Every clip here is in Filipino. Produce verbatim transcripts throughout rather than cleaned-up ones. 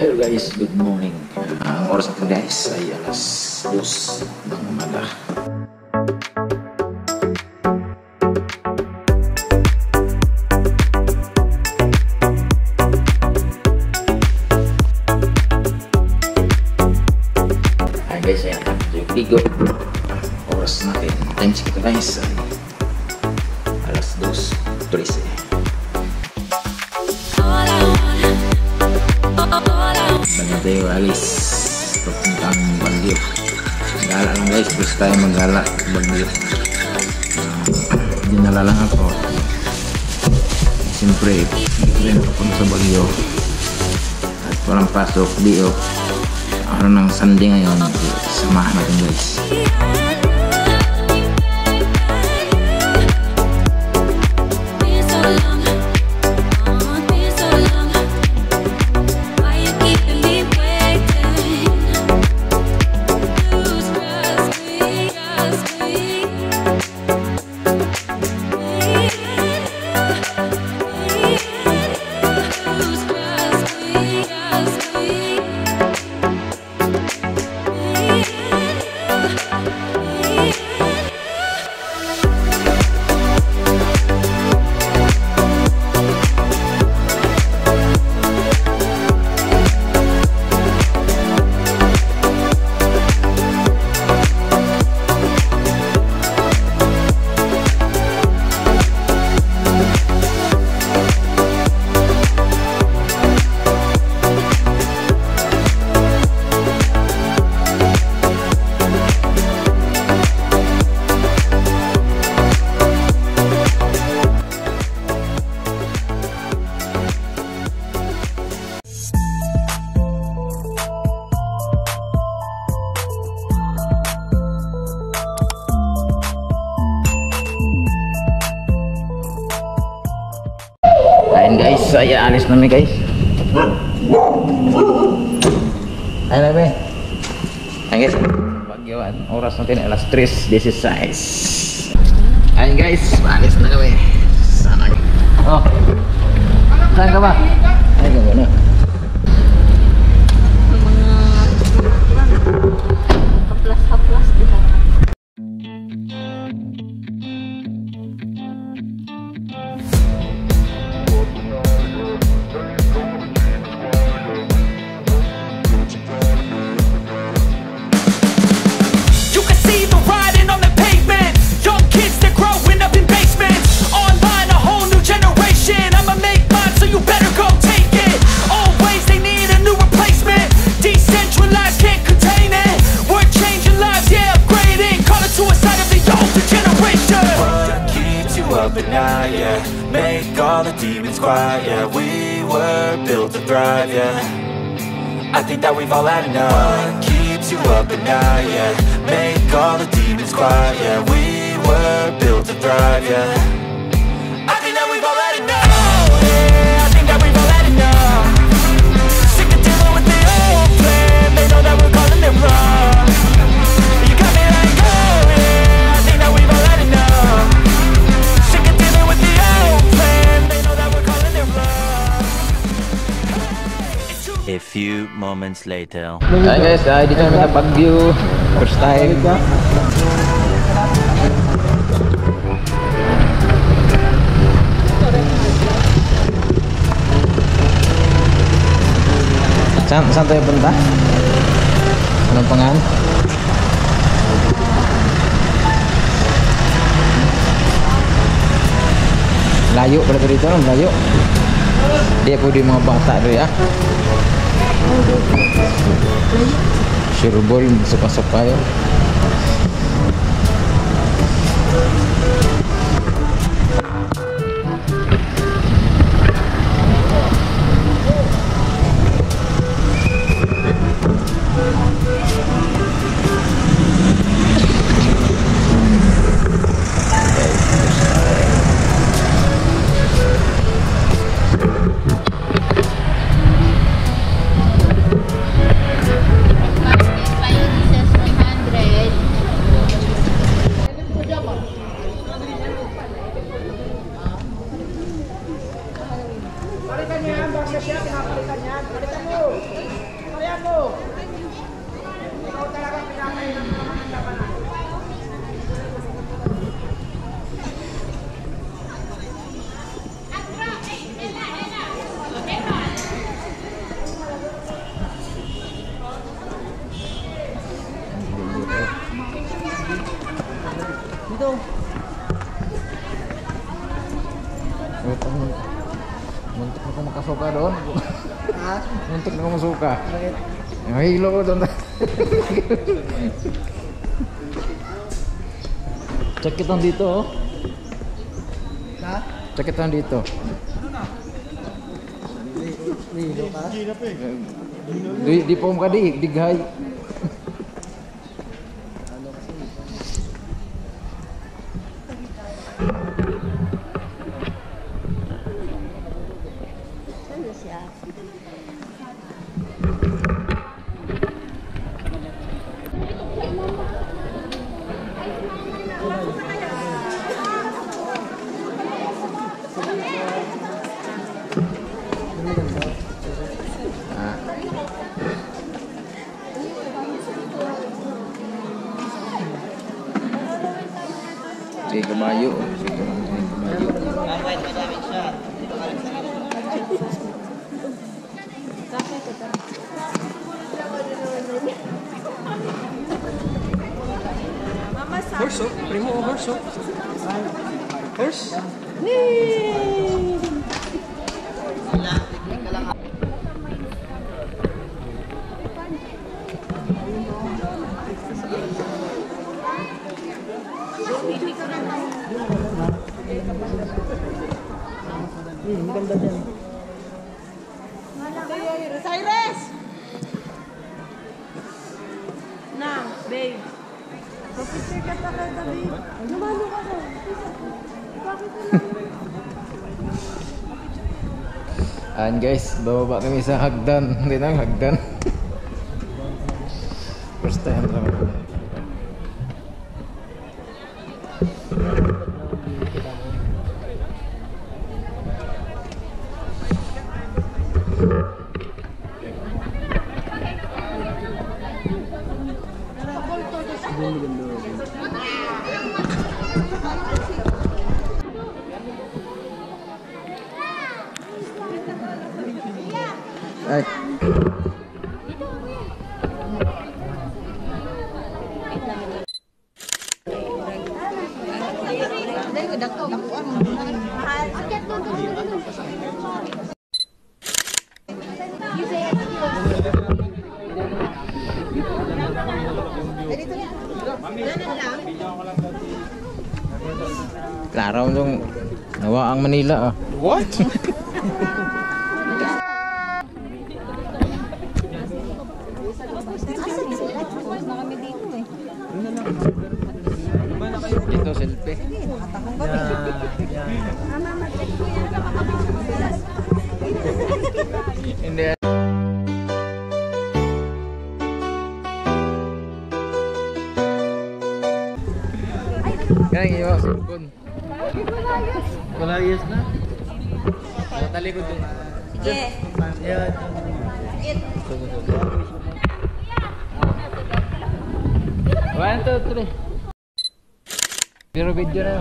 Hello guys, good morning. Ang oras natin guys ay alas dos ng umaga. Ayan guys, ayan. So yung ligo. Oras natin. Time check guys ay alas dos trece. Banyak tayo alis papuntang Baguio. Gala lang guys, first tayo maggala Baguio. Uh, dinala lang ako. Siyempre, hindi rin papunta sa Baguio. At walang pasok, di o. Araw ng Sunday ngayon, samahan natin guys. Ayan guys, saya alis namin guys. Ayan namin. Ayan guys, Baguioan. Oras natin alas tres dieciséis. Ayan guys, alis na kami. Sana. Oh, saan ka ba? Ayan ka muna. Haplas-haplas dito. Yeah, make all the demons quiet. Yeah, we were built to thrive. Yeah, I think that we've all had enough. What keeps you up at night? Yeah, make all the demons quiet. Yeah, we were built to thrive. Yeah, I think that we've all had enough. Oh, yeah, I think that we've all had enough. Sick of dealing with the old plan. They know that we're calling it wrong. You got me like, oh yeah, I think that we've all had enough. A few moments later. Ayan guys, uh, dito namin sa Baguio. First time. Saan, saan tayo punta? Anong pangalan? Layo pala ito dito, layo. Di ako di mga bata doon ya. Surebol, pasok kayo. doon. Ha? Muntik na akong masuka. Bakit? Mahilo ko doon. Sakitan dito oh. Ha? Sakitan dito. Nilo ka? Di di pom ka di dighay. Ano kasi? Ano siya? Ah. Sige kamayo. Sige kamayo. Horse oh? Primo o horse oh? Horse? Hmm, ganda dyan. Cyrus! Na, babe. Kapicture ka pa ka, babe. Lumalo ka na. Bakit na lang? Ayan guys, bababa kami sa hagdan. Hindi na hagdan. First time sa mga. Ay. Klaro dong nawa ang Manila ah. What? Ito selfie. Hindi. Kaya iyo sipon. Malayas na? Talikod dun. Sige. Yan. One, two, three. Pero video na.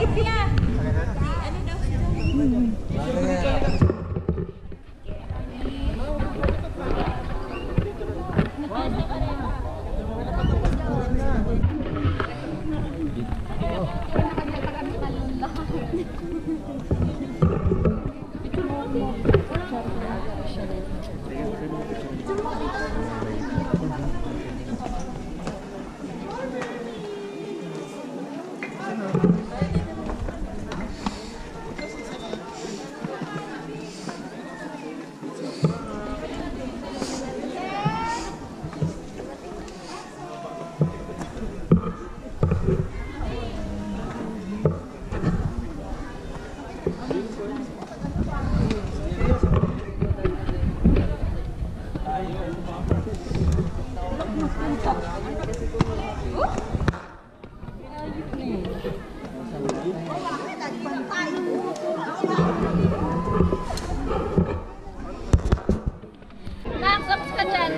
Max, tapos ka dyan.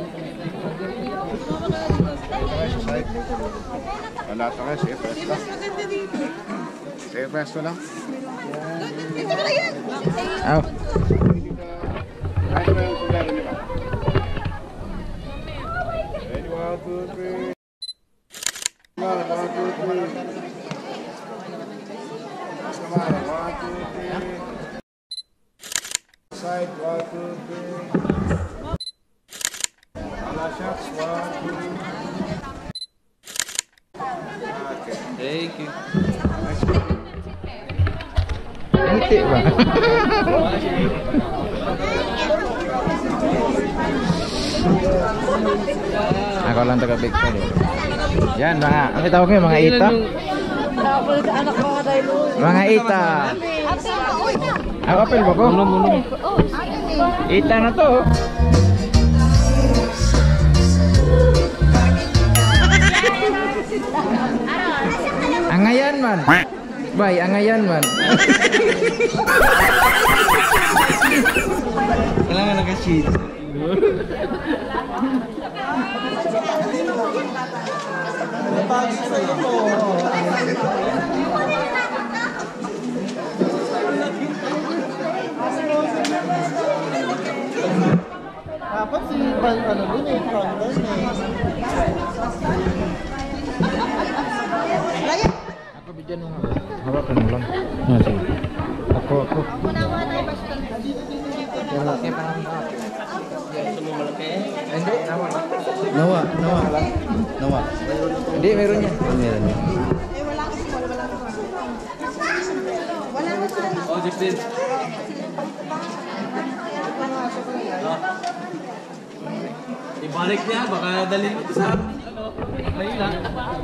Wala ito nga, safe rest lang. Safe rest lang. Aw. Kahit na yung sundalo nila. Ready, one, two, three. One, one, two, three. Mas naman, one, two, three. Side, one. Ngiti ba? Ako lang taga-picture eh. Yan mga, ano tawag nyo? Mga ita? Anak ko ka dahil. Mga ita. Ako apel ba ko? Ita na to. Angayan man. Bay, angayan man. Kailangan naka-sheet. Dapat si Van, ano dun eh, frontline eh. Ako bigyan mo nga. Hawakan mo lang. Ah, sige. Ako, ako. Malaki pa lang ba? Hindi, nawa. Nawa, nawa. Nawa. Hindi, meron yan. Meron yan. Oh, Justin. Ibalik niya, baka dalhin mo sa ano, layo lang.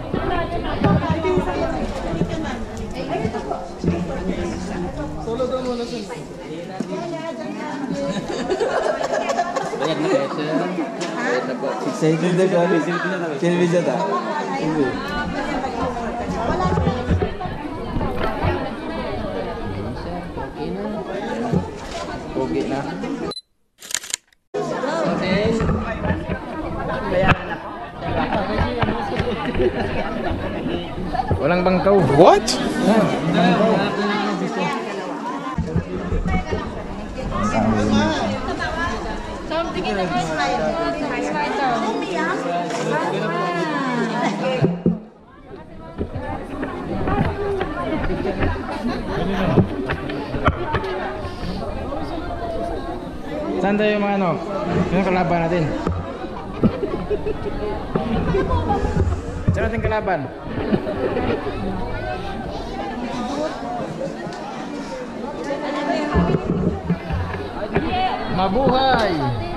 Solo daw muna sa Bayad na kayo siya. Bayad na po. six seconds na kami. Television ta. Hindi. Pogi na. Walang bangkaw. What? Saan tayo yung mga ano? Yung kalaban natin? Saan natin kalaban? Mabuhay!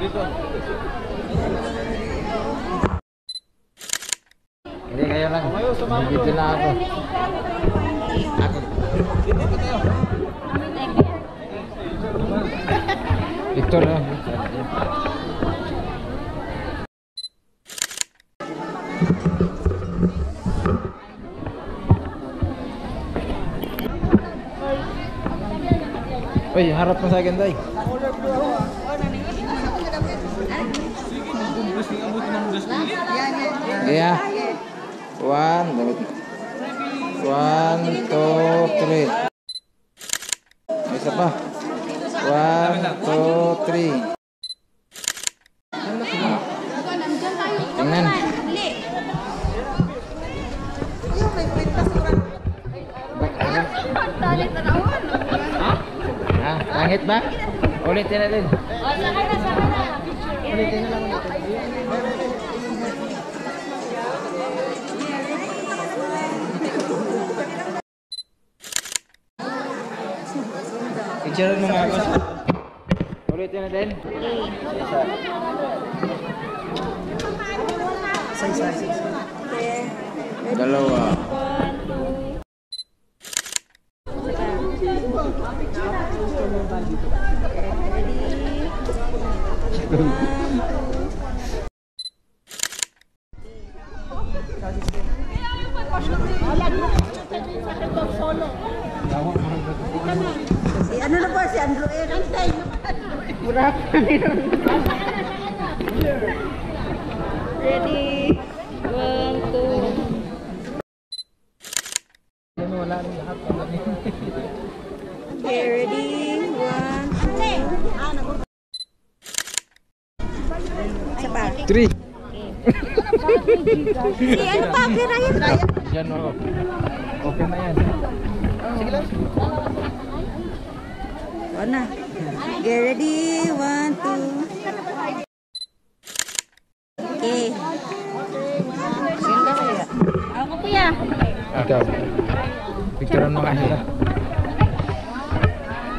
Hindi kayo lang. Dito na ako. Ako. Victor na. Uy, harap mo sa akin, Day. Iya. One, one, two, three. Isa pa. One, two, three. Tingnan. Ah, langit ba? Ulitin natin. Ulitin na lang ulit. Picture mo nga ako. Ulitin natin. Dalawa. Si ano na po, si Andrew Aaron. Murah. Ready? One, two. Okay, ready? One, two. Isa pa. Three. Si ano pa, pera yan. Yan mo. Okay na yan. Sige lang. One na. Okay, ready? One, two. Okay. Sino kaya? Ako kuya. Ikaw. Picturean mo nga sila.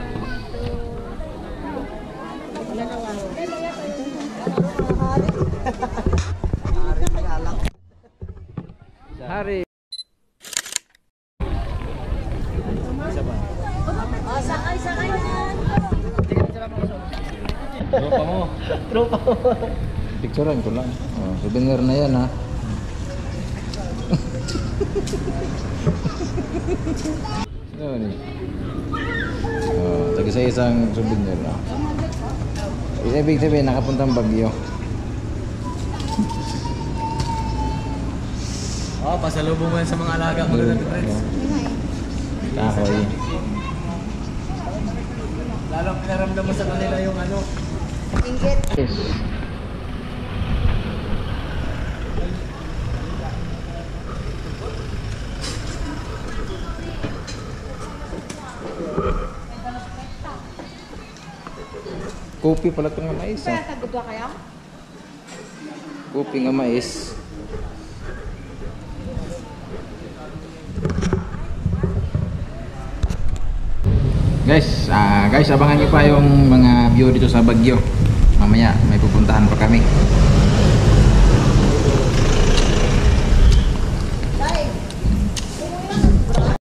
tropa. Picturean ko lang. Oh, souvenir na yan ha. Ano ni? Oh, tagi sa isang souvenir na. Ibig sabihin nakapuntang Baguio. Oh, pasalubong mo yan sa mga alaga mo na friends. Kahoy. Lalo pinaramdam mo sa kanila yung ano. Inggit. Yes. Kopi pala ito nga mais. Kaya Ah. tagod ba kayo? Kopi nga mais. Guys, ah guys, abangan niyo pa yung mga view dito sa Baguio. Mamaya may pupuntahan pa kami.